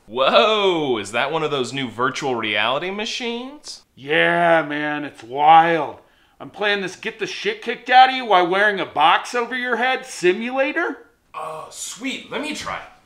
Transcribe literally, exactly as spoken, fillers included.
Whoa, is that one of those new virtual reality machines? Yeah, man, it's wild. I'm playing this get the shit kicked out of you while wearing a box over your head simulator. Oh, sweet. Let me try.